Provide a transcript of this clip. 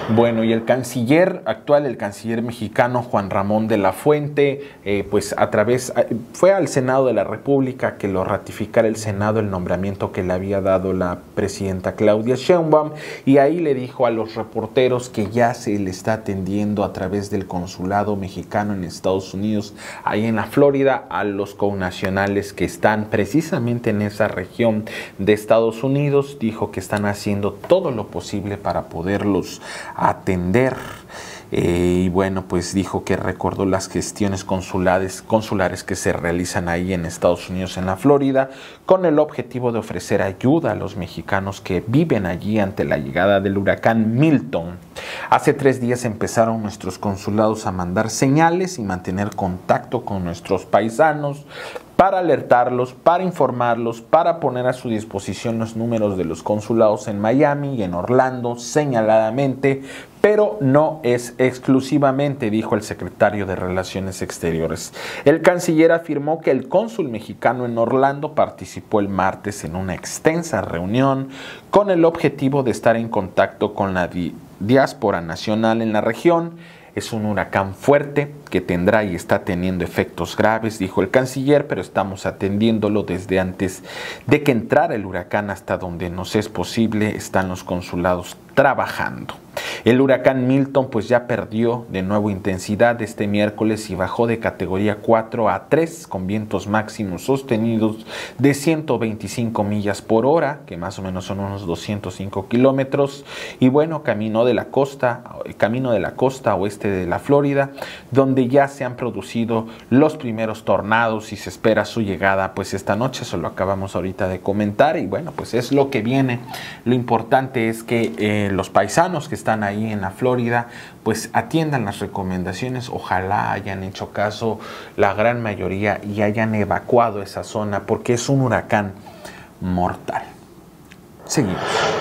Bueno, y el canciller actual, el canciller mexicano Juan Ramón de la Fuente, pues fue al Senado de la República que lo ratificara el Senado el nombramiento que le había dado la presidenta Claudia Sheinbaum, y ahí le dijo a los reporteros que ya se le está atendiendo a través del consulado mexicano en Estados Unidos, ahí en la Florida, a los connacionales que están precisamente en esa región de Estados Unidos. Dijo que están haciendo todo lo posible para poderlos atender. Y bueno, pues dijo que recordó las gestiones consulares que se realizan ahí en Estados Unidos, en la Florida, con el objetivo de ofrecer ayuda a los mexicanos que viven allí ante la llegada del huracán Milton. Hace 3 días empezaron nuestros consulados a mandar señales y mantener contacto con nuestros paisanos para alertarlos, para informarlos, para poner a su disposición los números de los consulados en Miami y en Orlando señaladamente, pero no es exclusivamente, dijo el secretario de Relaciones Exteriores. El canciller afirmó que el cónsul mexicano en Orlando participó el martes en una extensa reunión con el objetivo de estar en contacto con la diáspora nacional en la región. Es un huracán fuerte que tendrá y está teniendo efectos graves, dijo el canciller, pero estamos atendiéndolo desde antes de que entrara el huracán hasta donde nos es posible. Están los consulados trabajando. El huracán Milton pues ya perdió de nuevo intensidad este miércoles y bajó de categoría 4 a 3 con vientos máximos sostenidos de 125 millas por hora, que más o menos son unos 205 kilómetros, y bueno, camino de la costa oeste de la Florida, donde ya se han producido los primeros tornados y se espera su llegada pues esta noche. Eso lo acabamos ahorita de comentar y bueno, pues es lo que viene. Lo importante es que los paisanos que están ahí en la Florida pues atiendan las recomendaciones, ojalá hayan hecho caso la gran mayoría y hayan evacuado esa zona porque es un huracán mortal. Seguimos.